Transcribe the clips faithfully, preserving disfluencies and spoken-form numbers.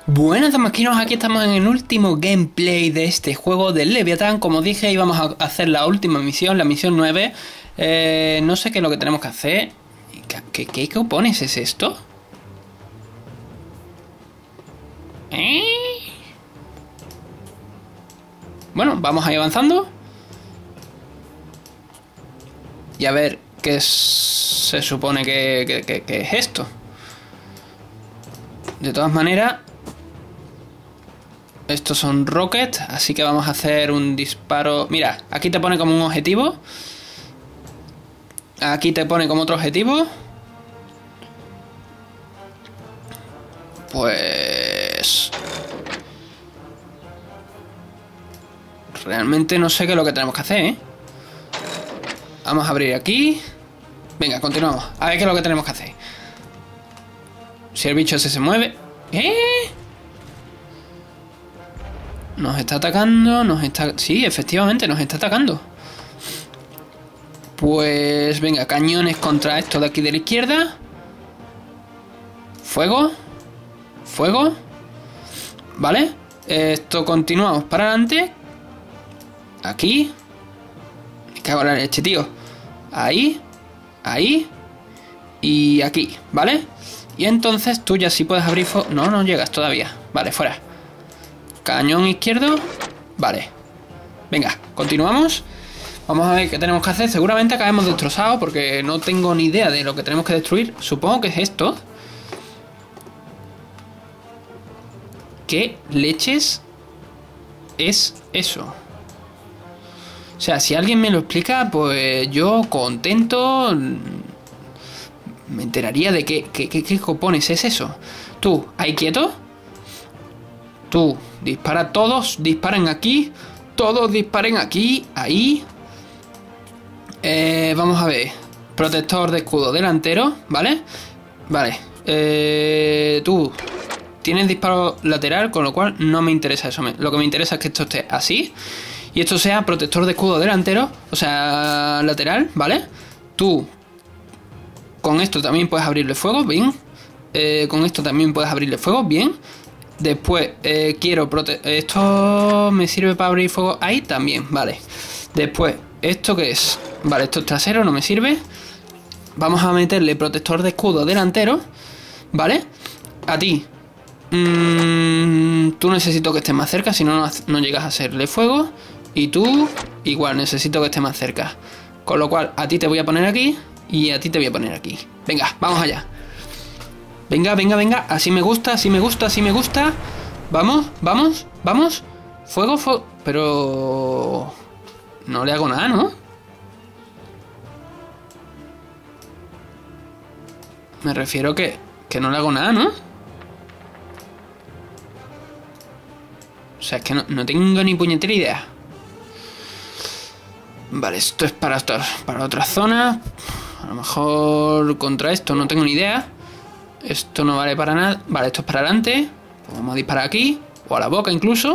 Buenas damasquinos, aquí estamos en el último gameplay de este juego del Leviatán. Como dije, íbamos a hacer la última misión, la misión nueve. eh, No sé qué es lo que tenemos que hacer. ¿Qué, qué, qué cupones es esto? ¿Eh? Bueno, vamos a ir avanzando y a ver qué se supone que, que, que, que es esto. De todas maneras, estos son rockets, así que vamos a hacer un disparo. Mira, aquí te pone como un objetivo. Aquí te pone como otro objetivo. Pues... realmente no sé qué es lo que tenemos que hacer, ¿eh? Vamos a abrir aquí. Venga, continuamos. A ver qué es lo que tenemos que hacer. Si el bicho ese se mueve... ¿Eh? Nos está atacando, nos está... Sí, efectivamente, nos está atacando. Pues venga, cañones contra esto de aquí de la izquierda. Fuego. Fuego. Vale. Esto continuamos para adelante. Aquí. Me cago en la leche, tío. Ahí. Ahí. Y aquí, ¿vale? Y entonces tú ya sí puedes abrir fuego. No, no llegas todavía. Vale, fuera. Cañón izquierdo. Vale. Venga, continuamos. Vamos a ver qué tenemos que hacer. Seguramente acabemos destrozados porque no tengo ni idea de lo que tenemos que destruir. Supongo que es esto. ¿Qué leches es eso? O sea, si alguien me lo explica, pues yo contento me enteraría de qué, qué, qué, qué cojones es eso. Tú, ahí quieto. Tú, dispara todos, disparen aquí. Todos disparen aquí, ahí. Eh, vamos a ver. Protector de escudo delantero, ¿vale? Vale. Eh, tú, tienes disparo lateral, con lo cual no me interesa eso. Lo que me interesa es que esto esté así. Y esto sea protector de escudo delantero, o sea, lateral, ¿vale? Tú, con esto también puedes abrirle fuego, bien. Eh, con esto también puedes abrirle fuego, bien. Después, eh, quiero proteger... Esto me sirve para abrir fuego ahí también, vale. Después, ¿esto qué es? Vale, esto es trasero, no me sirve. Vamos a meterle protector de escudo delantero, ¿vale? A ti. Mmm, tú necesito que estés más cerca, si no, no, no llegas a hacerle fuego. Y tú, igual, necesito que estés más cerca. Con lo cual, a ti te voy a poner aquí y a ti te voy a poner aquí. Venga, vamos allá. Venga, venga, venga. Así me gusta, así me gusta, así me gusta. Vamos, vamos, vamos. Fuego, fuego. Pero... no le hago nada, ¿no? Me refiero que... que no le hago nada, ¿no? O sea, es que no, no tengo ni puñetera idea. Vale, esto es para, para otra zona. A lo mejor contra esto no tengo ni idea. Esto no vale para nada. Vale, esto es para adelante. Pues vamos a disparar aquí. O a la boca incluso.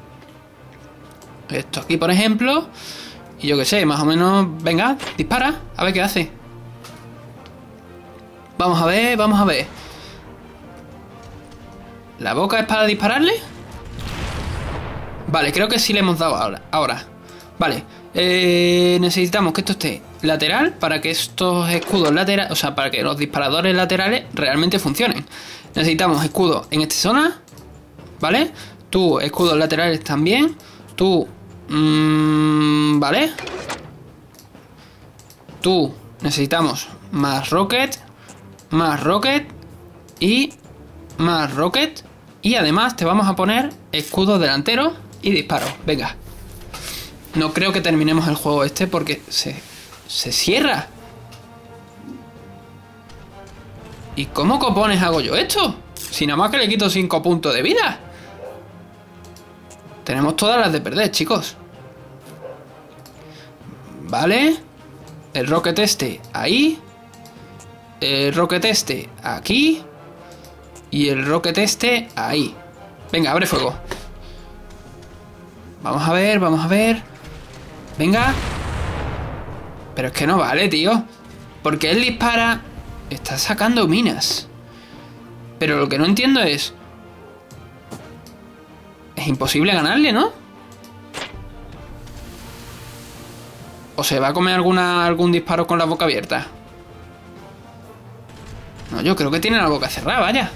Esto aquí, por ejemplo. Y yo qué sé, más o menos... venga, dispara. A ver qué hace. Vamos a ver, vamos a ver. ¿La boca es para dispararle? Vale, creo que sí le hemos dado ahora. Ahora. Vale. Eh, necesitamos que esto esté lateral para que estos escudos laterales, o sea, para que los disparadores laterales realmente funcionen. Necesitamos escudos en esta zona, ¿vale? Tú, escudos laterales también. Tú, mmm, ¿vale? Tú, necesitamos más rocket, más rocket y más rocket. Y además te vamos a poner escudos delanteros y disparos. Venga. No creo que terminemos el juego este porque se, se cierra. ¿Y cómo cojones hago yo esto? Si nada más que le quito cinco puntos de vida. Tenemos todas las de perder, chicos. Vale. El rocket este ahí. El rocket este aquí. Y el rocket este ahí. Venga, abre fuego. Vamos a ver, vamos a ver. Venga. Pero es que no vale, tío. Porque él dispara... está sacando minas. Pero lo que no entiendo es... Es imposible ganarle, ¿no? ¿O se va a comer alguna, algún disparo con la boca abierta? No, yo creo que tiene la boca cerrada, vaya.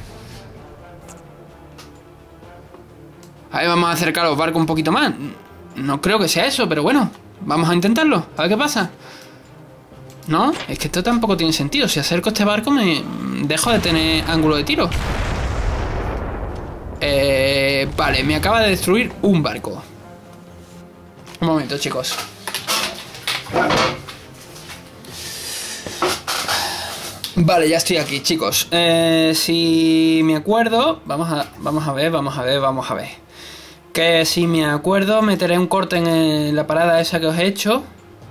Ahí vamos a acercar los barcos un poquito más. No creo que sea eso, pero bueno. Vamos a intentarlo, a ver qué pasa. No, es que esto tampoco tiene sentido. Si acerco este barco me dejo de tener ángulo de tiro. Eh, vale, me acaba de destruir un barco. Un momento, chicos. Vale, ya estoy aquí, chicos. Eh, si me acuerdo, vamos a, vamos a ver, vamos a ver, vamos a ver. Que si me acuerdo, meteré un corte en la parada esa que os he hecho.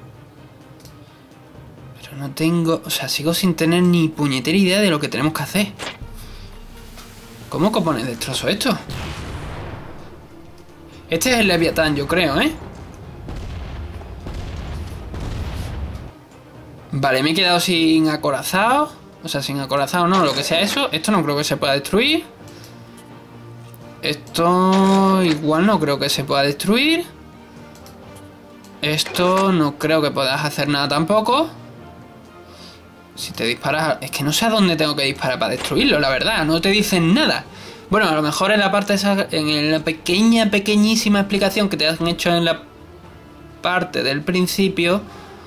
Pero no tengo, o sea, sigo sin tener ni puñetera idea de lo que tenemos que hacer. ¿Cómo cojones destrozo esto? Este es el Leviatán, yo creo, ¿eh? Vale, me he quedado sin acorazado. O sea, sin acorazado no, lo que sea eso. Esto no creo que se pueda destruir. Esto igual no creo que se pueda destruir. Esto no creo que puedas hacer nada tampoco. Si te disparas... Es que no sé a dónde tengo que disparar para destruirlo, la verdad. No te dicen nada. Bueno, a lo mejor en la parte esa... En la pequeña, pequeñísima explicación que te han hecho en la parte del principio...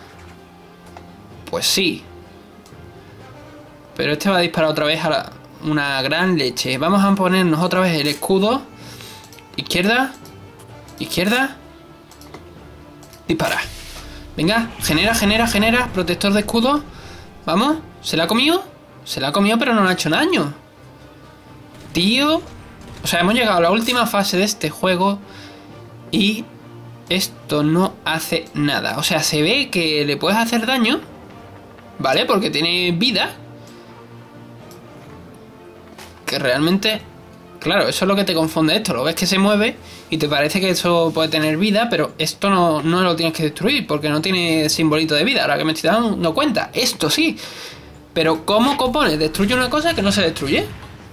Pues sí. Pero este va a disparar otra vez a la, una gran leche. Vamos a ponernos otra vez el escudo. Izquierda. Izquierda. Dispara. Venga, genera, genera, genera. Protector de escudo. Vamos. ¿Se la ha comido? Se la ha comido, pero no le ha hecho daño. Tío. O sea, hemos llegado a la última fase de este juego. Y esto no hace nada. O sea, se ve que le puedes hacer daño. ¿Vale? Porque tiene vida. Que realmente... Claro, eso es lo que te confunde esto. Lo ves que se mueve y te parece que eso puede tener vida, pero esto no, no lo tienes que destruir porque no tiene simbolito de vida. Ahora que me estoy dando cuenta. Esto sí. Pero ¿cómo cojones destruye una cosa que no se destruye?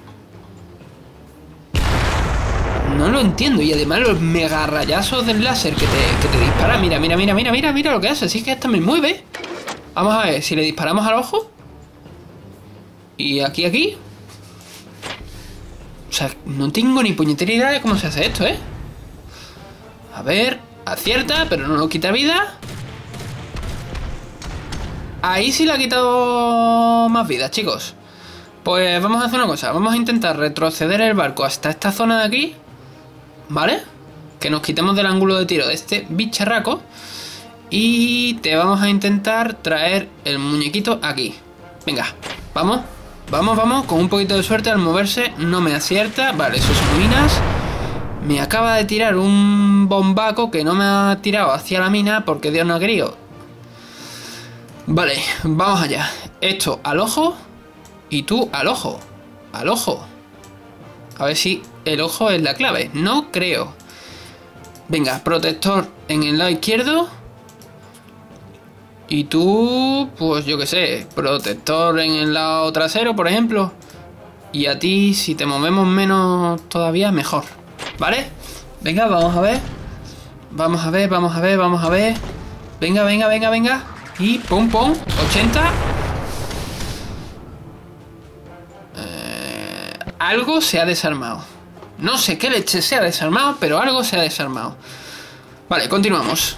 No lo entiendo. Y además los mega rayazos del láser que te, que te dispara. Mira, mira, mira, mira, mira, mira lo que hace. Si es que esta me mueve. Vamos a ver, si le disparamos al ojo. Y aquí, aquí. O sea, no tengo ni puñetera idea de cómo se hace esto, ¿eh? A ver, acierta, pero no nos quita vida. Ahí sí le ha quitado más vida, chicos. Pues vamos a hacer una cosa. Vamos a intentar retroceder el barco hasta esta zona de aquí. ¿Vale? Que nos quitemos del ángulo de tiro de este bicharraco. Y te vamos a intentar traer el muñequito aquí. Venga, vamos. Vamos, vamos, con un poquito de suerte al moverse. No me acierta, vale, eso son minas. Me acaba de tirar un bombaco que no me ha tirado hacia la mina porque Dios no ha querido. Vale, vamos allá. Esto al ojo. Y tú al ojo. Al ojo. A ver si el ojo es la clave. No creo. Venga, protector en el lado izquierdo. Y tú, pues yo qué sé, protector en el lado trasero, por ejemplo. Y a ti, si te movemos menos todavía, mejor. ¿Vale? Venga, vamos a ver. Vamos a ver, vamos a ver, vamos a ver. Venga, venga, venga, venga. Y pum, pum, ochenta. Eh, algo se ha desarmado. No sé qué leche se ha desarmado, pero algo se ha desarmado. Vale, continuamos.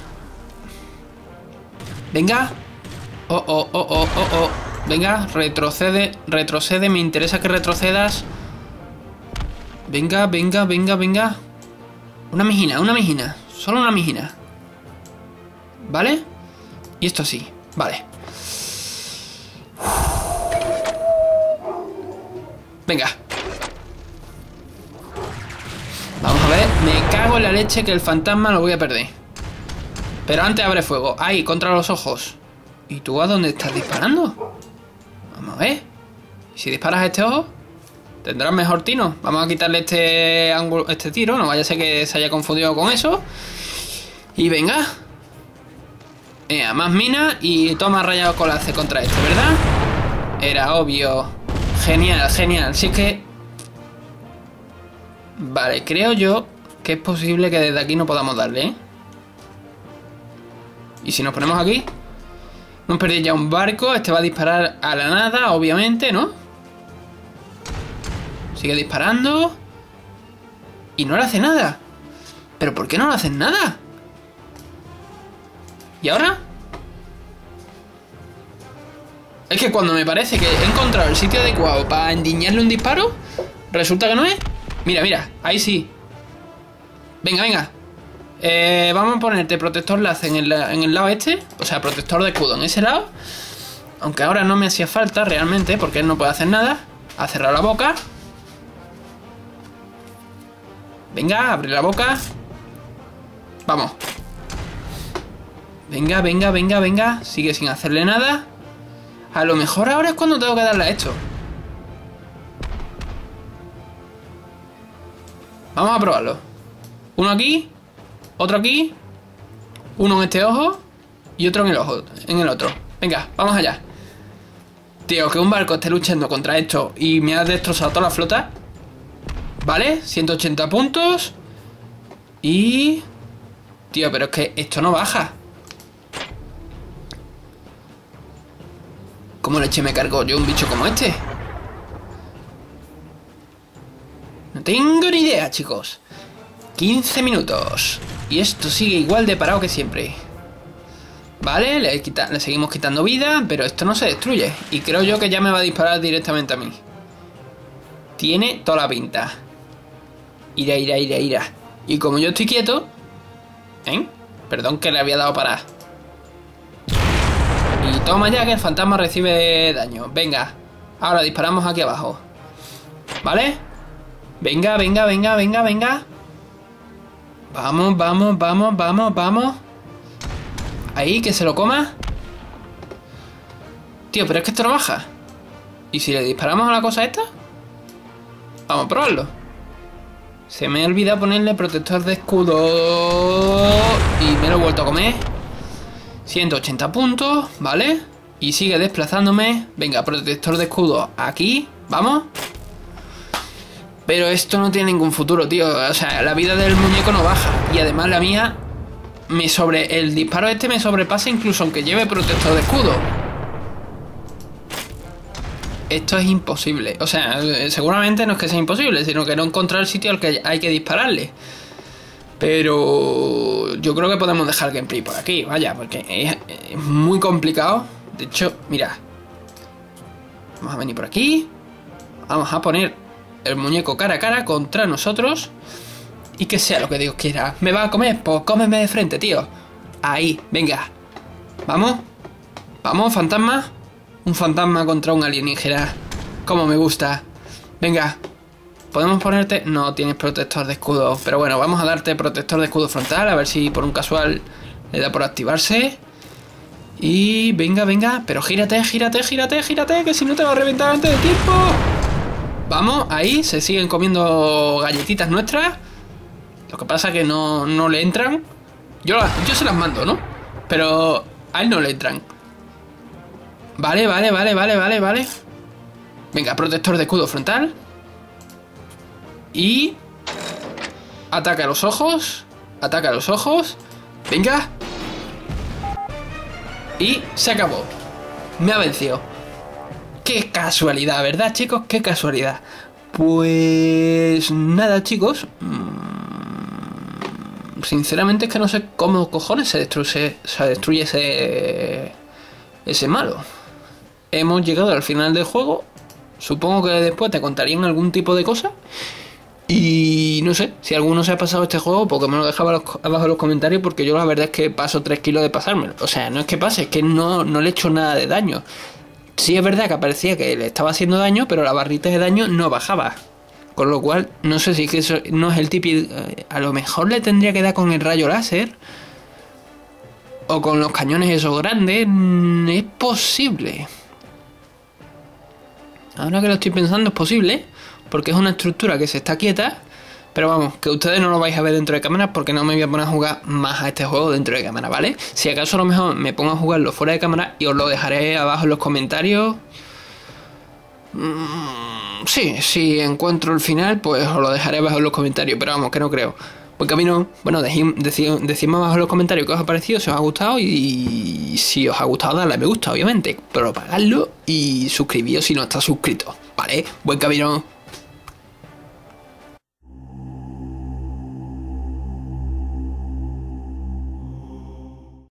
Venga. Oh, oh, oh, oh, oh, oh. Venga, retrocede, retrocede. Me interesa que retrocedas. Venga, venga, venga, venga. Una mijina, una mijina. Solo una mijina. ¿Vale? Y esto sí, vale. Venga. Vamos a ver. Me cago en la leche que el fantasma lo voy a perder. Pero antes abre fuego. Ahí, contra los ojos. ¿Y tú a dónde estás disparando? Vamos a ver. Si disparas a este ojo, tendrás mejor tiro. Vamos a quitarle este ángulo, este tiro. No vaya a ser que se haya confundido con eso. Y venga. Venga, más minas y toma rayado colace contra este, ¿verdad? Era obvio. Genial, genial. Si es que... Vale, creo yo que es posible que desde aquí no podamos darle, ¿eh? Y si nos ponemos aquí, hemos perdido ya un barco. Este va a disparar a la nada, obviamente, ¿no? Sigue disparando. Y no le hace nada. ¿Pero por qué no le hacen nada? ¿Y ahora? Es que cuando me parece que he encontrado el sitio adecuado para endiñarle un disparo, resulta que no es. Mira, mira, ahí sí. Venga, venga. Eh, vamos a ponerte protector láser en el, en el lado este. O sea, protector de escudo en ese lado. Aunque ahora no me hacía falta realmente, porque él no puede hacer nada. Ha cerrado la boca. Venga, abre la boca. Vamos. Venga, venga, venga, venga. Sigue sin hacerle nada. A lo mejor ahora es cuando tengo que darle a esto. Vamos a probarlo. Uno aquí. Otro aquí. Uno en este ojo. Y otro en el ojo. En el otro. Venga, vamos allá. Tío, que un barco esté luchando contra esto y me ha destrozado toda la flota. Vale, ciento ochenta puntos. Y... Tío, pero es que esto no baja. ¿Cómo leche me cargo yo un bicho como este? No tengo ni idea, chicos. quince minutos. Y esto sigue igual de parado que siempre. Vale, le, quita, le seguimos quitando vida, pero esto no se destruye. Y creo yo que ya me va a disparar directamente a mí. Tiene toda la pinta. Ira, ira, ira, ira. Y como yo estoy quieto... ¿Eh? Perdón que le había dado para... Y toma ya que el fantasma recibe daño. Venga, ahora disparamos aquí abajo. ¿Vale? Venga, venga, venga, venga, venga. Vamos, vamos, vamos, vamos, vamos. Ahí, que se lo coma. Tío, pero es que esto no baja. ¿Y si le disparamos a la cosa esta? Vamos a probarlo. Se me ha olvidado ponerle protector de escudo. Y me lo he vuelto a comer. ciento ochenta puntos, ¿vale? Y sigue desplazándome. Venga, protector de escudo aquí. Vamos. Pero esto no tiene ningún futuro, tío. O sea, la vida del muñeco no baja. Y además la mía me sobre... El disparo este me sobrepasa incluso aunque lleve protector de escudo. Esto es imposible. O sea, seguramente no es que sea imposible, sino que no encontrar el sitio al que hay que dispararle. Pero yo creo que podemos dejar el gameplay por aquí, vaya, porque es, es muy complicado. De hecho, mira. Vamos a venir por aquí. Vamos a poner el muñeco cara a cara contra nosotros. Y que sea lo que Dios quiera. ¿Me va a comer? Pues cómeme de frente, tío. Ahí, venga. Vamos. Vamos, fantasma. Un fantasma contra un alienígena. Como me gusta. Venga. ¿Podemos ponerte? No, tienes protector de escudo. Pero bueno, vamos a darte protector de escudo frontal. A ver si por un casual le da por activarse. Y venga, venga. Pero gírate, gírate, gírate, gírate. Que si no te va a reventar antes de tiempo. Vamos, ahí. Se siguen comiendo galletitas nuestras. Lo que pasa es que no, no le entran. Yo, yo se las mando, ¿no? Pero a él no le entran. Vale, vale, vale, vale, vale, vale. Venga, protector de escudo frontal. Y... Ataca a los ojos. Ataca a los ojos. Venga. Y se acabó. Me ha vencido. Qué casualidad, ¿verdad, chicos? Qué casualidad. Pues... Nada, chicos. Sinceramente es que no sé cómo cojones se destruye, se destruye ese... Ese malo. Hemos llegado al final del juego. Supongo que después te contarían algún tipo de cosa. Y no sé, si alguno se ha pasado este juego, porque me lo dejaba abajo en los comentarios, porque yo la verdad es que paso tres kilos de pasármelo. O sea, no es que pase, es que no, no le he hecho nada de daño. Sí es verdad que aparecía que le estaba haciendo daño, pero la barrita de daño no bajaba. Con lo cual, no sé si es que eso no es el típico... A lo mejor le tendría que dar con el rayo láser. O con los cañones esos grandes. Es posible. Ahora que lo estoy pensando es posible. Porque es una estructura que se está quieta. Pero vamos, que ustedes no lo vais a ver dentro de cámara. Porque no me voy a poner a jugar más a este juego dentro de cámara, ¿vale? Si acaso a lo mejor me pongo a jugarlo fuera de cámara. Y os lo dejaré abajo en los comentarios. Mm, sí, si encuentro el final, pues os lo dejaré abajo en los comentarios. Pero vamos, que no creo. buen camino. Bueno, decidme abajo en los comentarios qué os ha parecido, si os ha gustado, y si os ha gustado, dadle a me gusta, obviamente, propagadlo y suscribíos si no estáis suscritos, ¿vale? Buen camino.